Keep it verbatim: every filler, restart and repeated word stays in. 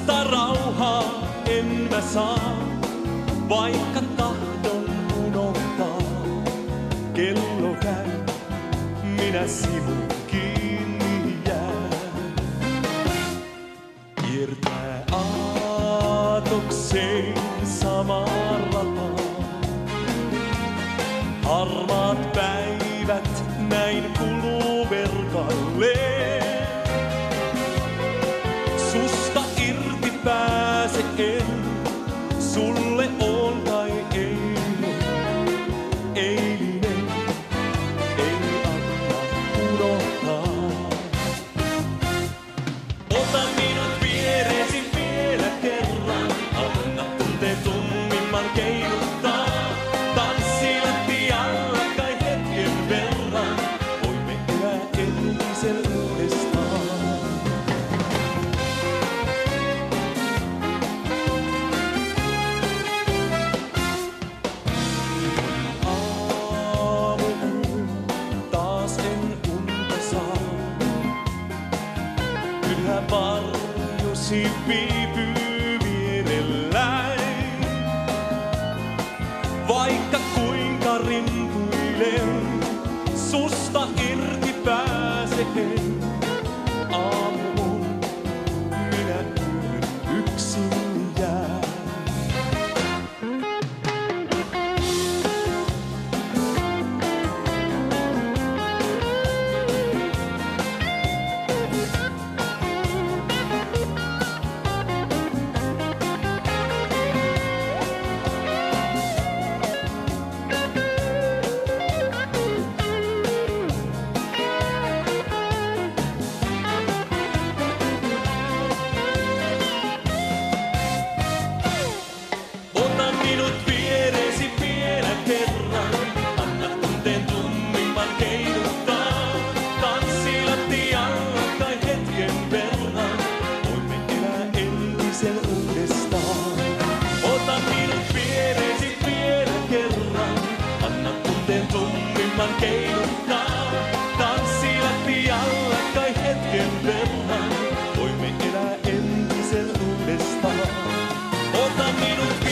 Susta rauhaa en mä saa, vaikka tahdon unohtaa. Kello käy, minä sinun kiinni jään. Kiertää aatokseen samaa rataa. Harmaat päivät näin kuluu verkalleen. Susta irti pääse en, sulle on kai eilen. Eilinen ei anna unohtaa. Ota minut viereesi vielä kerran, anna tunteen tummimman keinuttaa. Tanssi lattialla kai hetken verran, voimme elää entisen uudestaan. Varjosi viipyy vierelläin. Vaikka kuinka rimpuilen, susta irti pääse en. Aamu on, minä yhden yksin jään. Ota minut viereesi vielä kerran, anna tunteen tummimman keinuttaa. Tanssi lattialla kai hetken verran, voimme elää entisen uudestaan. Ota minut